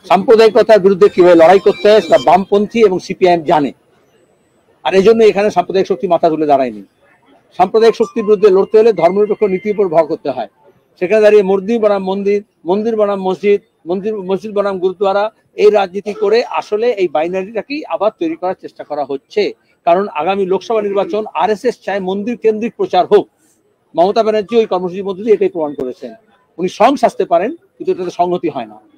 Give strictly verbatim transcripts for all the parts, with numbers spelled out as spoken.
সাম্প্রদায়িকতার বিরুদ্ধে কিভাবে লড়াই করতে হয় সেটা বামপন্থী এবং সিপিআইএম জানে। আর এই জন্য এখানে সাম্প্রদায়িক শক্তি মাথা তুলে দাঁড়ায়নি। সাম্প্রদায়িক শক্তির বিরুদ্ধে লড়তে হলে ধর্মনিরপেক্ষ নীতির উপর ভর করতে হয়। সেখানে দাঁড়িয়ে মসজিদ বনাম মন্দির, মন্দির বনাম মসজিদ, মন্দির মসজিদ বনাম গুরুদ্বারা, এই রাজনীতি করে আসলে এই বাইনারিটাকেই আবার তৈরি করার চেষ্টা করা হচ্ছে। কারণ আগামী লোকসভা নির্বাচন আরএসএস চায় মন্দির কেন্দ্রিক প্রচার হোক। মমতা ব্যানার্জি ওই কর্মসূচির মধ্যে দিয়ে এটাই প্রমাণ করেছেন। উনি সং সাজতে পারেন, কিন্তু এটাতে সংহতি হয় না।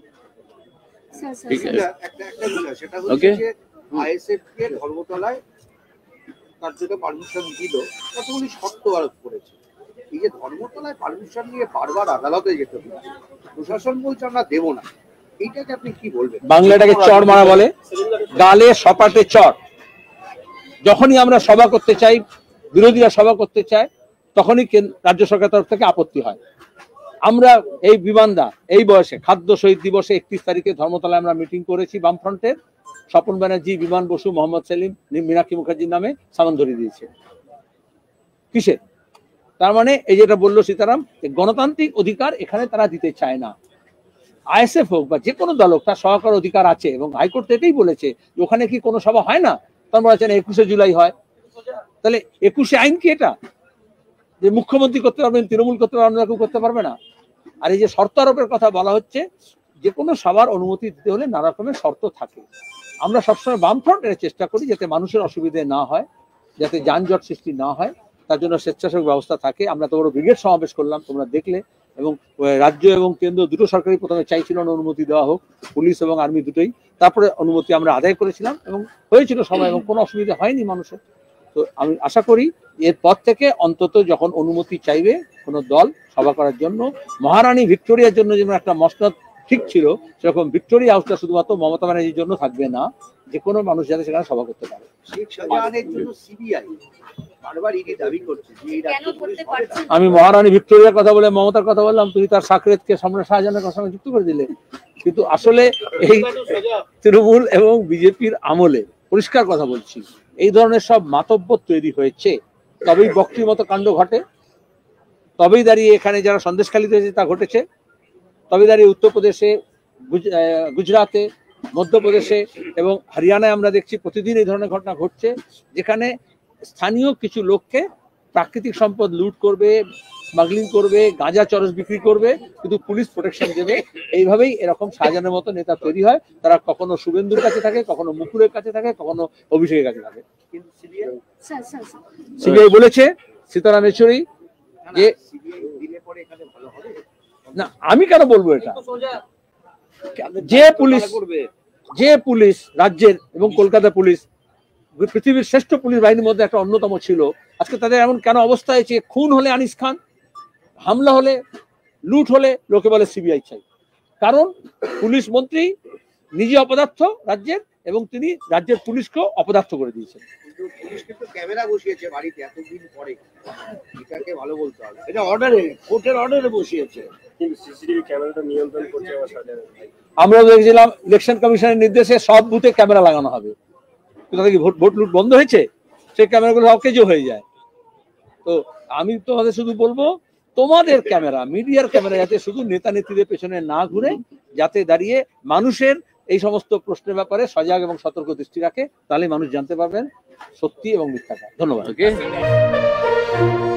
ধর্মতলায় তার জন্য পারমিশন দিল, কতগুলি শর্ত আরোপ করেছে। এই যে ধর্মতলায় পারমিশন নিয়ে বারবার আদালতে যেতে হচ্ছে, প্রশাসন বলছে আমরা দেবো না, এইটাকে আপনি কি বলবেন? বাংলাটাকে চড় মারা বলে, গালে সপাটে চড়। যখনই আমরা সভা করতে চাই, বিরোধীরা সভা করতে চায়, তখনই রাজ্য সরকারের তরফ থেকে আপত্তি হয়। আমরা এই বিমানদা এই বয়সে খাদ্য শহীদ দিবসে একত্রিশ তারিখে ধর্মতলায় আমরা মিটিং করেছি বামফ্রন্টের। স্বপন ব্যানার্জি, বিমান বসু, মোহাম্মদ সেলিম, মীনাক্ষী মুখার্জির নামে সামান ধরিয়ে দিয়েছে। কিসে? তার মানে এই যেটা বললো সীতারাম, গণতান্ত্রিক অধিকার এখানে তারা দিতে চায় না। আইএসএফ হোক বা যে কোনো দল হোক, তার সহকার অধিকার আছে এবং হাইকোর্ট এটাই বলেছে যে ওখানে কি কোনো সভা হয় না? তার বলেছেন একুশে জুলাই হয়। তাহলে একুশে আইন কি এটা যে মুখ্যমন্ত্রী করতে পারবেন, তৃণমূল করতে পারবেন, অন্য কেউ করতে পারবে না? আর এই যে শর্ত আরোপের কথা বলা হচ্ছে, যে কোনো সভার অনুমতি দিতে হলে নানা রকমের শর্ত থাকে। আমরা সবসময় বামফ্রন্টের চেষ্টা করি যাতে মানুষের অসুবিধে না হয়, যাতে যানজট সৃষ্টি না হয়, তার জন্য স্বেচ্ছাসেবক ব্যবস্থা থাকে। আমরা তো বড় ব্রিগেড সমাবেশ করলাম, তোমরা দেখলে। এবং রাজ্য এবং কেন্দ্র দুটো সরকারই প্রথমে চাইছিল না অনুমতি দেওয়া হোক, পুলিশ এবং আর্মি দুটোই। তারপরে অনুমতি আমরা আদায় করেছিলাম এবং হয়েছিল সবাই, এবং কোনো অসুবিধা হয়নি মানুষের। তো আমি আশা করি এরপর থেকে অন্তত যখন অনুমতি চাইবে কোনো দল সভা করার জন্য, মহারানী ভিক্টোরিয়ার জন্য যেমন একটা মসনদ ঠিক ছিল, সেরকম ভিক্টোরিয়া হাউসটা শুধুমাত্র মমতা ব্যানার্জির জন্য থাকবে না, যে কোনো মানুষ যাতে সেখানে সভা করতে পারে। আমি মহারানী ভিক্টোরিয়ার কথা বলে মমতার কথা বললাম, তুমি তার সাকরেতকে সম্রাট শাহজাহানের সঙ্গে যুক্ত করে দিলে। কিন্তু আসলে এই তৃণমূল এবং বিজেপির আমলে পরিষ্কার কথা বলছি, এই ধরনের সব মাতব্বর তৈরি হয়েছে, তবেই বক্তির মতো কাণ্ড ঘটে, তবেই দাঁড়িয়ে এখানে যারা সন্দেশখালীতে তা ঘটেছে, তবে দাঁড়িয়ে উত্তরপ্রদেশে, গুজরাটে, মধ্যপ্রদেশে এবং হরিয়ানায় আমরা দেখছি প্রতিদিন এই ধরনের ঘটনা ঘটছে, যেখানে স্থানীয় কিছু লোককে প্রাকৃতিক সম্পদ লুট করবে, স্মাগলিং করবে, গাঁজা চরস বিক্রি করবে, কিন্তু পুলিশ প্রোটেকশন দেবে। এইভাবেই এরকম শাহজাহানের মতো নেতা তৈরি হয়। তারা কখনো শুভেন্দুর কাছে থাকে, কখনো মুকুলের কাছে থাকে, কখনো অভিষেকের কাছে থাকে। সিবিআই বলেছে সীতারাম ইয়েচুরি যে না, আমি কেন বলবো এটা? যে পুলিশ যে পুলিশ রাজ্যের এবং কলকাতা পুলিশ পৃথিবীর শ্রেষ্ঠ পুলিশ বাহিনীর মধ্যে একটা অন্যতম ছিল, আজকে তাদের এমন কেন অবস্থা হয়েছে? খুন হলে আনিস খান, হামলা হলে, লুট হলে লোকে বলে সিবিআই চাই। কারণ পুলিশ মন্ত্রী নিজে অপদার্থ রাজ্যের, এবং তিনি রাজ্যের পুলিশকেও অপদার্থ করে দিয়েছেন। ক্যামেরা বসিয়েছে বাড়িতে এতদিন পরে, এটাকে ভালো বলতে হবে। এটা অর্ডারে, কোর্টের অর্ডারে বসিয়েছে, কিন্তু সিসিটিভি ক্যামেরাটা নিয়ন্ত্রণ করছে আমার সাধারণ। আমরা দেখছিলাম ইলেকশন কমিশনের নির্দেশে সব বুথে ক্যামেরা লাগানো হবে, কিন্তু তাদের কি ভোট ভোট লুট বন্ধ হয়েছে? সেই ক্যামেরাগুলো অকেজো হয়ে যায়। তো আমি তোমাদের শুধু বলবো, তোমাদের ক্যামেরা, মিডিয়ার ক্যামেরা যাতে শুধু নেতা নেত্রীদের পেছনে না ঘুরে, যাতে দাঁড়িয়ে মানুষের এই সমস্ত প্রশ্নের ব্যাপারে সজাগ এবং সতর্ক দৃষ্টি রাখে, তাহলে মানুষ জানতে পারবেন সত্যি এবং মিথ্যাটা। ধন্যবাদ।